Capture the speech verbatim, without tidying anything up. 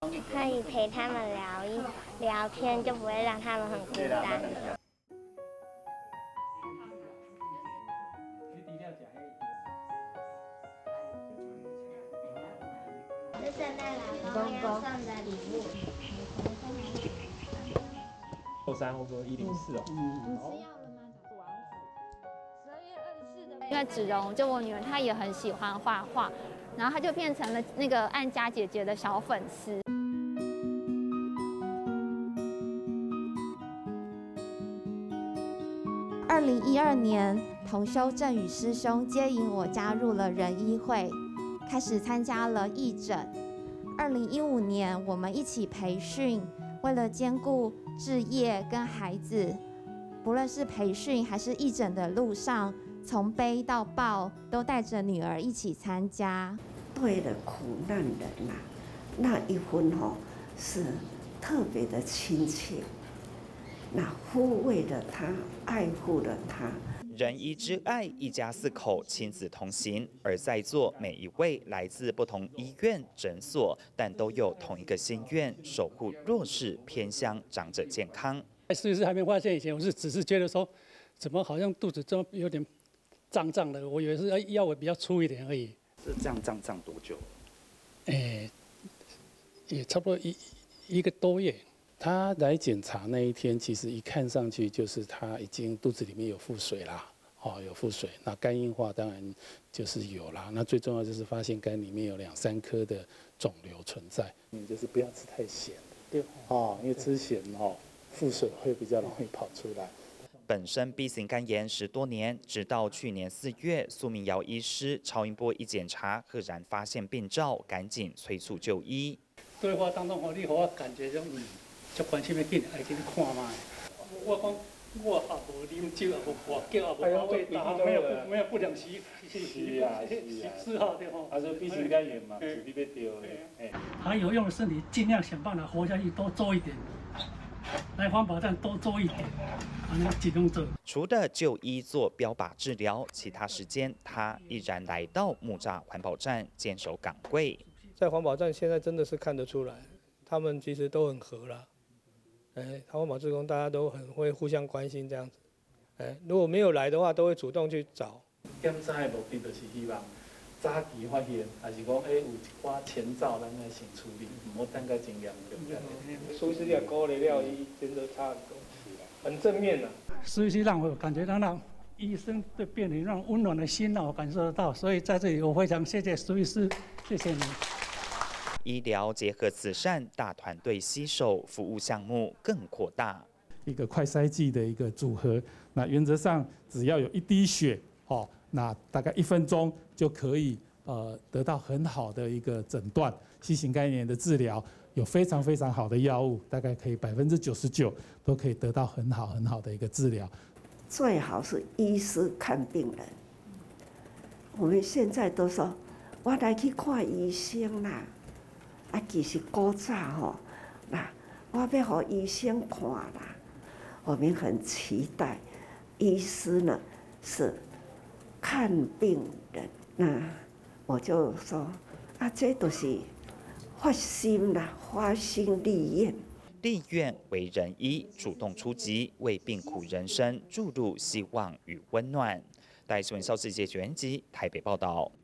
可以陪他们聊一聊天，就不会让他们很孤单。是圣诞老公公送的礼物。 后山会不会一零四哦？ 嗯，你吃药了吗？王子，十二月二十四的。因为子荣就我女儿，她也很喜欢画画，然后她就变成了那个安家姐姐的小粉丝。 二零一二年，同修正宇师兄接引我加入了仁医会，开始参加了义诊。二零一五年，我们一起培训，为了兼顾志业跟孩子，不论是培训还是义诊的路上，从悲到报都带着女儿一起参加。 对了苦难人呐、啊，那一份哦是特别的亲切，那抚慰了他，爱护了他。 仁医之爱，一家四口亲子同行，而在座每一位来自不同医院、诊所，但都有同一个心愿：守护弱势偏乡长者健康。 苏医师还没发现以前，我是只是觉得说，怎么好像肚子这么有点胀胀的，我以为是腰围比较粗一点而已。 是这样胀胀多久？ 诶，也差不多一一个多月。 他来检查那一天，其实一看上去就是他已经肚子里面有腹水啦，哦，有腹水。那肝硬化当然就是有啦。那最重要就是发现肝里面有两三颗的肿瘤存在。嗯，就是不要吃太咸的，对，哦，因为吃咸哦，腹水会比较容易跑出来。 本身 B 型肝炎十多年，直到去年四月，苏明尧医师超音波一检查，赫然发现病灶，赶紧催促就医。 对话当中，你给我感觉就嗯。就关心要紧，爱去看嘛。我讲我也无啉酒，也无喝酒，也无跑位打，没有没有不良习习习嗜好的吼。 他说 B 型肝炎嘛，是你被丢的。 还有用的身体尽量想办法活下去，多做一点。来环保站多做一点，啊，那集中做。 除了就医做标靶治疗，其他时间他依然来到木栅环保站坚守岗位。 在环保站现在真的是看得出来，他们其实都很和啦。哎，环保志工大家都很会互相关心这样子。哎，如果没有来的话，都会主动去找。 检查的目的就是希望早期发现，还是讲哎有一寡前兆，咱来先处理，唔好等到真严重。 苏医师也鼓励了，伊真的差很多，很正面啊。 苏医师让我感觉到让医生对病人让温暖的心让我感受得到，所以在这里我非常谢谢苏医师，谢谢你。 医疗结合慈善，大团队携手，服务项目更扩大。 一个快筛剂的一个组合，那原则上只要有一滴血，哦，那大概一分钟就可以呃得到很好的一个诊断。C型肝炎的治疗有非常非常好的药物，大概可以百分之九十九都可以得到很好很好的一个治疗。 最好是医师看病人。我们现在都说，我来去看医生啦。啊，其实古早吼，那我要和医生看啦。我们很期待，医师呢是看病人。那我就说啊，这都是发心啦，发心立愿。 立愿为仁医，主动出击，为病苦人生注入希望与温暖。带新闻消息节卷集台北报道。